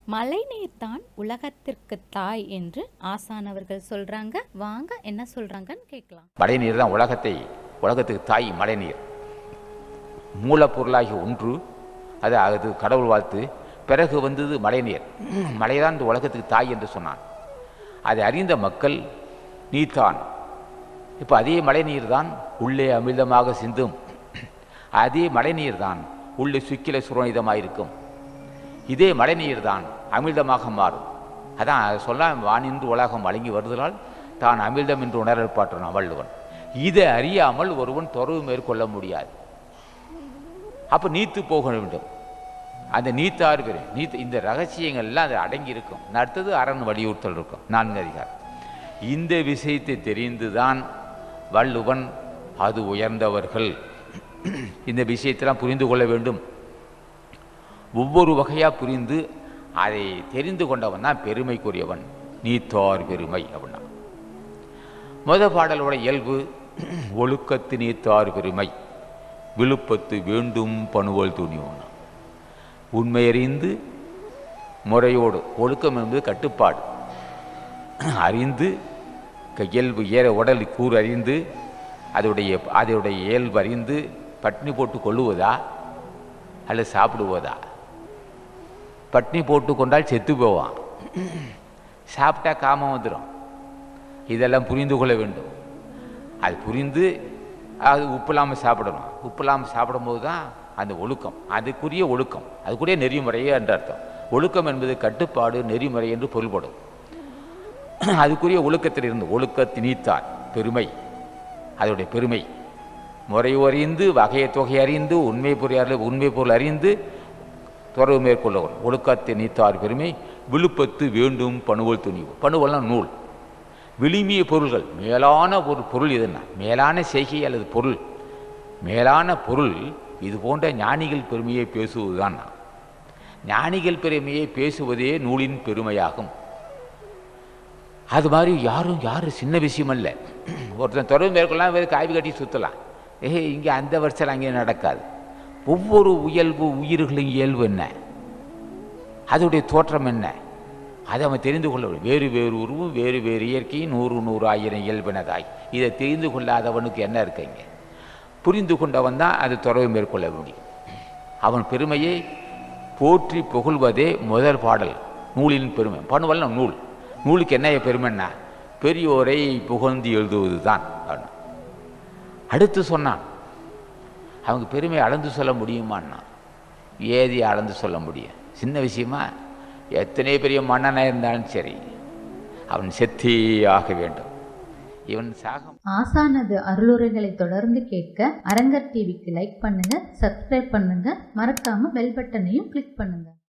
மழைநீர் தான் உலகத்திற்கு தாய் என்று ஆசான் அவர்கள் சொல்றாங்க. வாங்க என்ன சொல்றாங்கன்னு கேட்கலாம். மழைநீர் தான் உலகத்துக்கு தாய். மழைநீர் மூலப்பொருளாகி ஒன்று, அது கடவுள் வாழ்த்து. பிறகு வந்தது மழைநீர். மழைதான் இந்த உலகத்துக்கு தாய் என்று சொன்னான். அதை அறிந்த மக்கள் நீத்தான். இப்போ அதே மழைநீர் தான் உள்ளே அமிர்தமாக சிந்தும். அதே மழைநீர் தான் உள்ளே சுக்கில சுரோனிதமாக இருக்கும். இதே மழைநீர் தான் அமிர்தமாக மாறும். அதான் சொல்ல வானின்று உலகம் வழங்கி வருதலால் தான் அமிர்தம் என்று உணரப்பாற்றான் வள்ளுவன். இதை அறியாமல் ஒருவன் துறவு மேற்கொள்ள முடியாது. அப்போ நீத்து போக வேண்டும். அந்த நீத்தாறு பேர் இந்த ரகசியங்கள்லாம் அது அடங்கி இருக்கும். அடுத்தது அரண் வலியுறுத்தல் இருக்கும். 4 அதிகாரம். இந்த விஷயத்தை தெரிந்துதான் வள்ளுவன் அது உயர்ந்தவர்கள் இந்த விஷயத்தெல்லாம் புரிந்து கொள்ள வேண்டும். ஒவ்வொரு வகையாக புரிந்து அதை தெரிந்து கொண்டவன் தான் பெருமைக்குரியவன். நீத்தார் பெருமை அப்படின்னா பாடலோட இயல்பு ஒழுக்கத்து நீத்தார் பெருமை விழுப்பத்து வேண்டும் பணுவல் துணியோன்னா உண்மையறிந்து முறையோடு. ஒழுக்கம் என்பது கட்டுப்பாடு. அறிந்து இயல்பு உடல் கூறு அறிந்து அதோடைய இயல்பு அறிந்து பட்னி போட்டு கொள்ளுவதா அல்லது சாப்பிடுவதா? பட்னி போட்டு கொண்டால் செத்து போவான், சாப்பிட்டா காமம் வந்துடும். இதெல்லாம் புரிந்து கொள்ள வேண்டும். அது புரிந்து அது உப்பு இல்லாமல் சாப்பிடணும். உப்பு இல்லாமல் சாப்பிடும்போது தான் அந்த ஒழுக்கம், அதுக்குரிய ஒழுக்கம், அதுக்குரிய நெறிமுறையே என்ற அர்த்தம். ஒழுக்கம் என்பது கட்டுப்பாடு, நெறிமுறை என்று பொருள்படும். அதுக்குரிய ஒழுக்கத்தில் இருந்து ஒழுக்கத்தை நீத்தார் பெருமை, அதோடைய பெருமை. முறை அறிந்து வகையை தொகை அறிந்து உண்மை பொருள் அறிந்து துறவு மேற்கொள்ளவர் ஒழுக்கத்தை நீத்தார் பெருமை விழுப்பத்து வேண்டும் பணுவல் துணிவு. பணுவல்னா நூல். விழுமிய பொருள்கள் மேலான ஒரு பொருள் எதுனா மேலான செய்கை அல்லது பொருள், மேலான பொருள் இது போன்ற ஞானிகள் பெருமையை பேசுவதுதான். ஞானிகள் பெருமையை பேசுவதே நூலின் பெருமையாகும். அது மாதிரி யாரும் சின்ன விஷயம் அல்ல. ஒருத்தன் துறவு மேற்கொள்ளலாம், வேறு காய்வு கட்டி சுற்றலாம். இங்கே அந்த வருஷம் அங்கே நடக்காது. ஒவ்வொரு உயிர்களின் இயல்பு என்ன, அதோடைய தோற்றம் என்ன, அதை அவன் தெரிந்து கொள்ள வேண்டும். வேறு வேறு உருவும் வேறு வேறு இயற்கையும் 100 1000 இயல்பினதாய். இதை தெரிந்து கொள்ளாதவனுக்கு என்ன இருக்குங்க? புரிந்து கொண்டவன் தான் அது துறவு மேற்கொள்ள முடியும். அவன் பெருமையை போற்றி புகழ்வதே முதல் பாடல். நூலின் பெருமை. பணுவல்னா நூல். நூலுக்கு என்ன பெருமைன்னா பெரியோரை புகழ்ந்து எழுதுவது தான். அடுத்து சொன்னான் அவங்க பெருமை அளந்து சொல்ல முடியுமான்னா ஏதி அளந்து சொல்ல முடியும்? சின்ன விஷயமா? எத்தனை பெரிய மன்னனாக இருந்தாலும் சரி அவன் செத்தே ஆக வேண்டும். இவன் சாகம். ஆசானது அருளுரைகளை தொடர்ந்து கேட்க அரங்கர் டிவிக்கு லைக் பண்ணுங்க, சப்ஸ்கிரைப் பண்ணுங்க, மறக்காம பெல் பட்டனையும் கிளிக் பண்ணுங்க.